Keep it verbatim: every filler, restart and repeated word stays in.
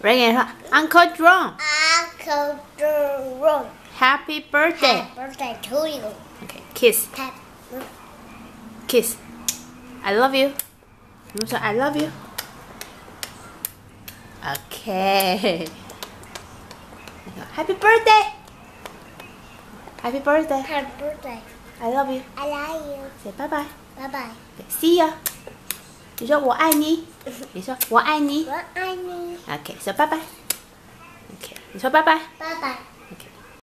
Reagan 说 Uncle Jerome Uncle Jerome Happy birthday Happy birthday to you Okay kiss Happy Kiss I love you 你们说 I love you Okay Happy birthday Happy birthday Happy birthday I love you I love you Say bye bye Bye bye See ya 你说我爱你你说我爱你我爱你 Okay 说拜拜 Okay 你说拜拜拜拜